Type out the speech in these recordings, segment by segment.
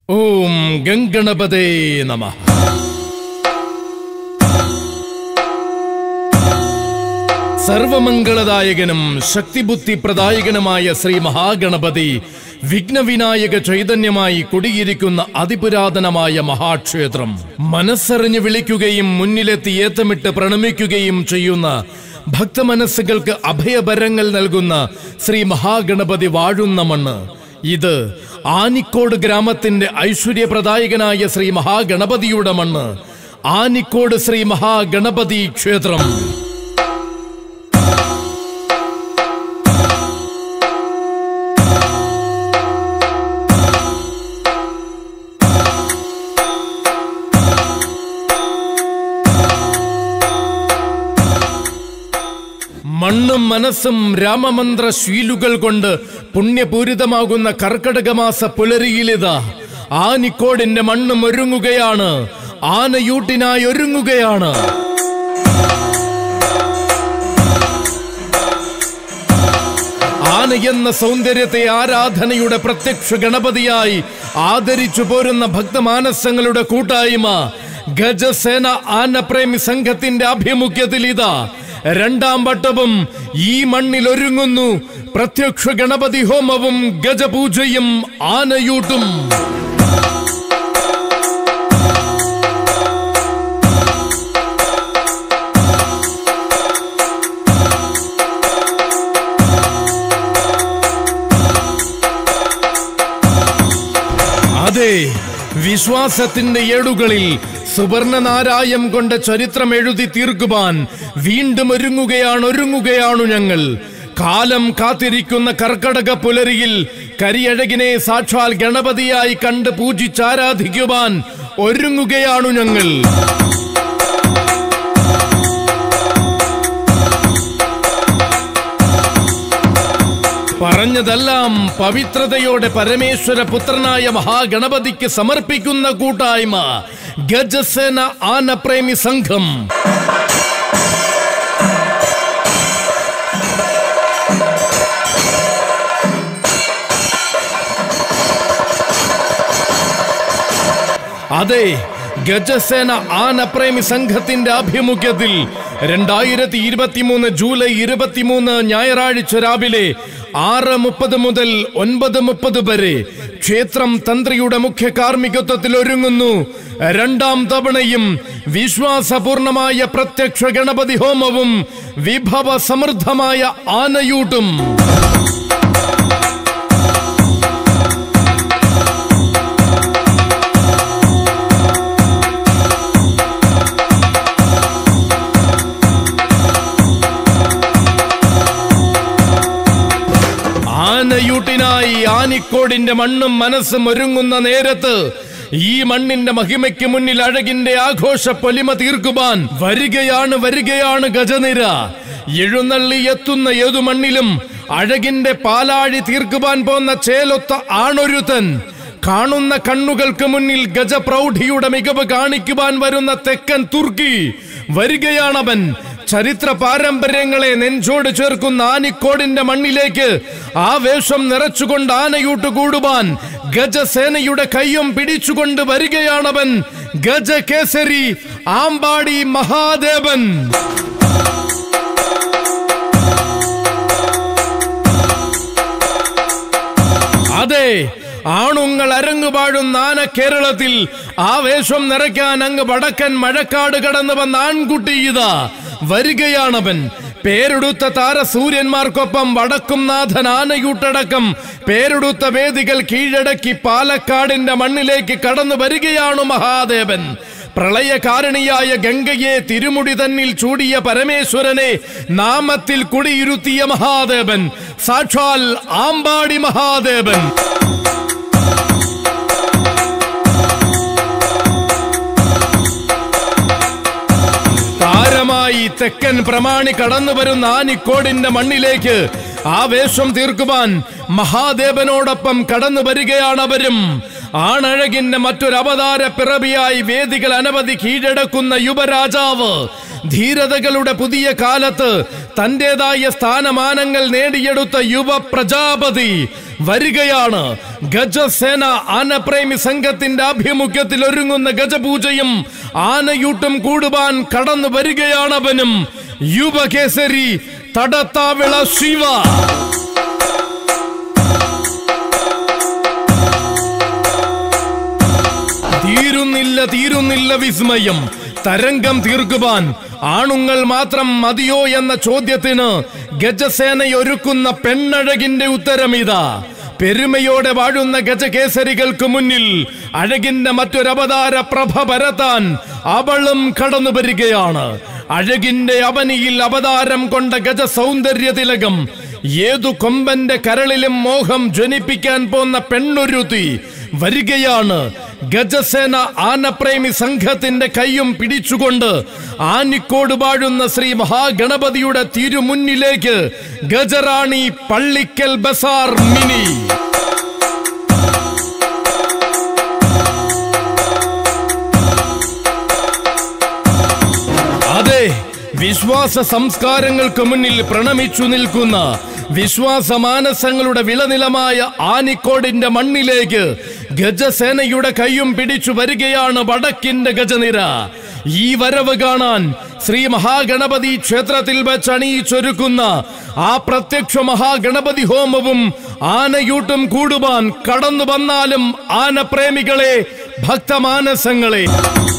ഓം ഗംഗണപതേ നമഃ. സർവമംഗളദായകനും ശക്തിബുദ്ധി പ്രദായകനുമായ ശ്രീ മഹാഗണപതി വിഘ്നവിനായക ചൈതന്യമായി കുടിയിരിക്കുന്ന അതിപുരാതനമായ മഹാക്ഷേത്രം. മനസ്സറിഞ്ഞ് വിളിക്കുകയും മുന്നിലെത്തി ഏത്തമിട്ട് പ്രണമിക്കുകയും ചെയ്യുന്ന ഭക്തമനസ്സുകൾക്ക് അഭയഭരങ്ങൾ നൽകുന്ന ശ്രീ മഹാഗണപതി വാഴുന്ന മണ്ണ്. ഇത് ആനിക്കോട് ഗ്രാമത്തിന്റെ ഐശ്വര്യപ്രദായകനായ ശ്രീ മഹാഗണപതിയുടെ മണ്ണ്. ആനിക്കോട് ശ്രീ മഹാഗണപതി ക്ഷേത്രം. മണ്ണും മനസ്സും രാമമന്ത്ര ശീലുകൾ കൊണ്ട് പുണ്യപൂരിതമാകുന്ന കർക്കടകമാസ പുലരിയിലിതാ ആനിക്കോടിന്റെ മണ്ണും ഒരുങ്ങുകയാണ്, ആനയൂട്ടിനായി ഒരുങ്ങുകയാണ്. ആന എന്ന സൗന്ദര്യത്തെ ആരാധനയുടെ പ്രത്യക്ഷ ഗണപതിയായി ആദരിച്ചു പോരുന്ന ഭക്തമാനസങ്ങളുടെ കൂട്ടായ്മ ഗജസേന ആനപ്രേമി സംഘത്തിന്റെ ആഭിമുഖ്യത്തിൽ ഇതാ രണ്ടാം വട്ടവും ഈ മണ്ണിൽ ഒരുങ്ങുന്നു. പ്രത്യക്ഷ ഗണപതി ഹോമവും ഗജപൂജയും ആനയൂട്ടും. അതെ, വിശ്വാസത്തിന്റെ ഏടുകളിൽ സുവർണനാരായം കൊണ്ട് ചരിത്രം എഴുതി തീർക്കുവാൻ വീണ്ടും ഒരുങ്ങുകയാണു ഞങ്ങൾ. കാലം കാത്തിരിക്കുന്ന കർക്കടക പുലരിയിൽ കരിയഴകിനെ സാക്ഷാൽ ഗണപതിയായി കണ്ട് പൂജിച്ചാരാധിക്കുവാൻ ഒരുങ്ങുകയാണു ഞങ്ങൾ. പറഞ്ഞതെല്ലാം പവിത്രതയോടെ പരമേശ്വര പുത്രനായ മഹാഗണപതിക്ക് സമർപ്പിക്കുന്ന കൂട്ടായ്മ ഗജസേന ആനപ്രേമി സംഘം. അതെ, ഗജസേന ആനപ്രേമി സംഘത്തിന്റെ ആഭിമുഖ്യത്തിൽ 2023 ജൂലൈ 23 ഞായറാഴ്ച രാവിലെ 6:30 മുതൽ 9:30 വരെ ക്ഷേത്രം തന്ത്രിയുടെ മുഖ്യ കാർമ്മികത്വത്തിൽ ഒരുങ്ങുന്നു രണ്ടാം തവണയും വിശ്വാസപൂർണമായ പ്രത്യക്ഷ ഗണപതി ഹോമവും വിഭവ സമൃദ്ധമായ ആനയൂട്ടും. ആനയൂട്ടിനായി ആനിക്കോടിന്റെ മണ്ണും മനസ്സും ഒരുങ്ങുന്ന നേരത്ത് ഈ മണ്ണിന്റെ മഹിമയ്ക്ക് മുന്നിൽ അഴകിന്റെ ആഘോഷ പൊലിമ തീർക്കുവാൻ വരികയാണ് ഗജനിര. എഴുന്നള്ളി എത്തുന്ന ഏതു മണ്ണിലും അഴകിന്റെ പാലാഴി തീർക്കുവാൻ പോന്ന ചേലൊത്ത ആണൊരുത്തൻ. കാണുന്ന കണ്ണുകൾക്ക് മുന്നിൽ ഗജപ്രൗഢിയുടെ മികവ് കാണിക്കുവാൻ വരുന്ന തെക്കൻ തുർക്കി വരികയാണവൻ. ചരിത്ര പാരമ്പര്യങ്ങളെ നെഞ്ചോട് ചേർക്കുന്ന ആനിക്കോടിന്റെ മണ്ണിലേക്ക് ആവേശം നിറച്ചുകൊണ്ട് ആനയൂട്ട് കൂടുവാൻ ഗജസേനയുടെ കയ്യും പിടിച്ചുകൊണ്ട് വരികയാണവൻ. ഗജകേസരി ആമ്പാടി മഹാദേവൻ. അതെ, ആണുങ്ങൾ അരങ്ങുപാടുന്ന ആന കേരളത്തിൽ ആവേശം നിറയ്ക്കാൻ അങ്ങ് വടക്കൻ മഴക്കാട് കടന്നു വന്ന ആൺകുട്ടി ഇതാ വരികയാണവൻ. പേരെടുത്ത താരസൂര്യന്മാർക്കൊപ്പം വടക്കും നാഥൻ ആനയൂട്ടടക്കം പേരെടുത്ത വേദികൾ കീഴടക്കി പാലക്കാടിന്റെ മണ്ണിലേക്ക് കടന്നു വരികയാണു മഹാദേവൻ. പ്രളയകാരണിയായ ഗംഗയെ തിരുമുടി തന്നിൽ ചൂടിയ പരമേശ്വരനെ നാമത്തിൽ കുടിയിരുത്തിയ മഹാദേവൻ സാക്ഷാൽ ആമ്പാടി മഹാദേവൻ. താരമായി തെക്കൻ പ്രമാണി കടന്നു വരുന്ന ആനിക്കോടിന്റെ മണ്ണിലേക്ക് ആവേശം തീർക്കുവാൻ മഹാദേവനോടൊപ്പം കടന്നു വരികയാണവരും. ആണഴകിന്റെ മറ്റൊരവതാര പിറവിയായി വേദികൾ അനവധി കീഴടക്കുന്ന യുവരാജാവ്. ധീരതകളുടെ പുതിയ കാലത്ത് തന്റേതായ സ്ഥാനമാനങ്ങൾ നേടിയെടുത്ത യുവ പ്രജാപതി വരികയാണ്. ഗജസേന ആനപ്രേമി സംഘത്തിന്റെ ആഭിമുഖ്യത്തിൽ ഒരുങ്ങുന്ന ഗജപൂജയും ആനയൂട്ടും കൂടുവാൻ കടന്നു വരികയാണവനും. യുവകേസരി തടത്താവിള ശിവ. തീരുന്നില്ല വിസ്മയം. തരംഗം തീർക്കുവാൻ ആണുങ്ങൾ മാത്രം മതിയോ എന്ന ചോദ്യത്തിന് ഗജസേനയൊരുക്കുന്ന പെണ്ണഴകിന്റെ ഉത്തരമിതാ. പെരുമയോടെ വാഴുന്ന ഗജകേസരികൾക്ക് മുന്നിൽ അഴകിന്റെ മറ്റൊരവതാര പ്രഭ പരത്താൻ അവളും കടന്നു വരികയാണ്. അഴകിന്റെ അവനിയിൽ അവതാരം കൊണ്ട ഗജ സൗന്ദര്യ തിലകം. ഏതു കൊമ്പന്റെ കരളിലും മോഹം ജ്വനിപ്പിക്കാൻ പോന്ന പെണ്ണൊരുത്തി വരികയാണ്. ഗജസേന ആനപ്രേമി സംഘത്തിന്റെ കൈയും പിടിച്ചുകൊണ്ട് ആനിക്കോട് വാഴുന്ന ശ്രീ മഹാഗണപതിയുടെ തിരുമുന്നിലേക്ക് ഗജറാണി പള്ളിക്കൽ ബസാർ മിനി. അതെ, വിശ്വാസ സംസ്കാരങ്ങൾക്ക് മുന്നിൽ പ്രണമിച്ചു നിൽക്കുന്ന വിശ്വാസമാനസങ്ങളുടെ വിളനിലമായ ആനിക്കോടിന്റെ മണ്ണിലേക്ക് ഗജസേനയുടെ കൈയും പിടിച്ചു വരികയാണ് വടക്കിന്റെ ഗജനിര. ഈ വരവ് കാണാൻ ശ്രീ മഹാഗണപതി ക്ഷേത്രത്തിൽ വെച്ച് അണിയിച്ചൊരുക്കുന്ന ആ പ്രത്യക്ഷ മഹാഗണപതി ഹോമവും ആനയൂട്ടും കൂടുവാൻ കടന്നു വന്നാലും ആനപ്രേമികളെ, ഭക്തമാനസങ്ങളെ,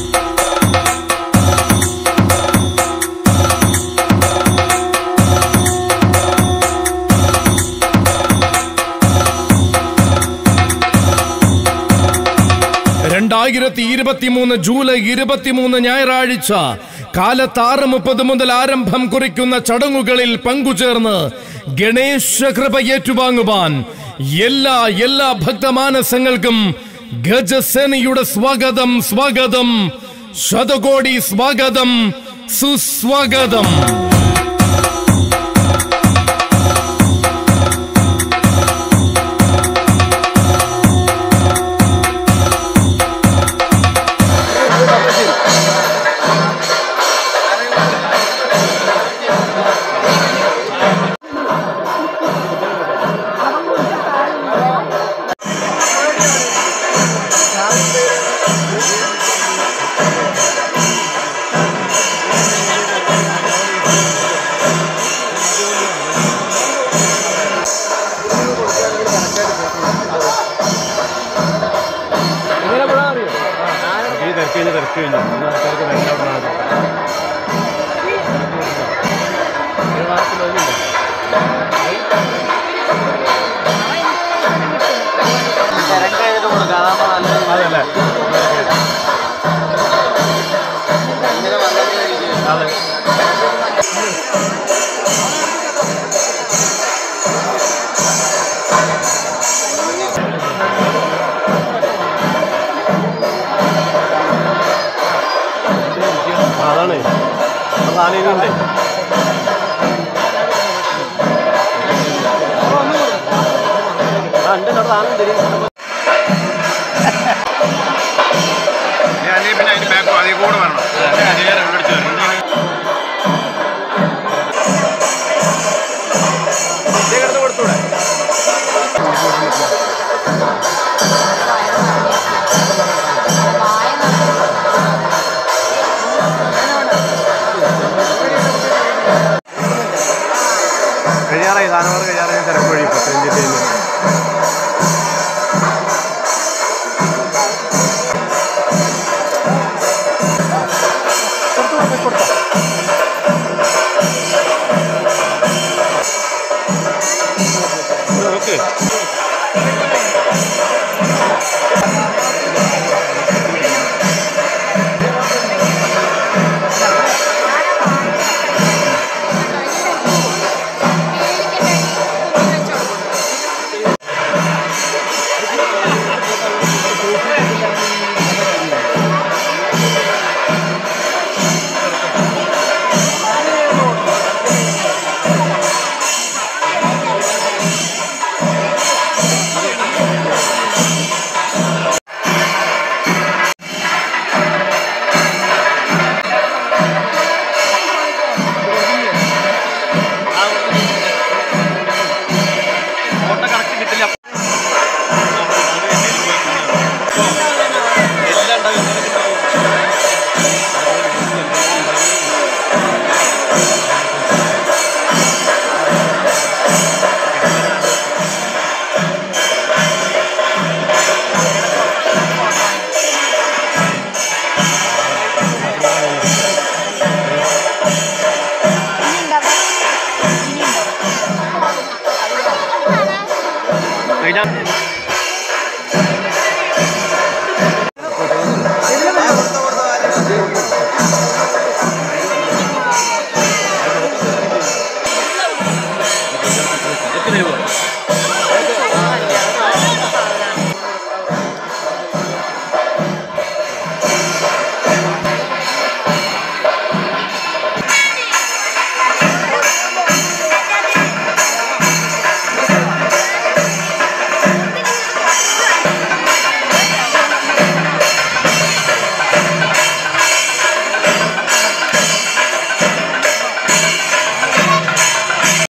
ജൂലൈ 23 ഞായറാഴ്ച കാലത്ത് 6:30 മുതൽ ആരംഭം കുറിക്കുന്ന ചടങ്ങുകളിൽ പങ്കുചേർന്ന് ഗണേശ കൃപ ഏറ്റുവാങ്ങുവാൻ എല്ലാ ഭക്തമാനസങ്ങൾക്കും ഗജസേനയുടെ സ്വാഗതം. ശതകോടി സ്വാഗതം, സുസ്വാഗതം. അതാണ്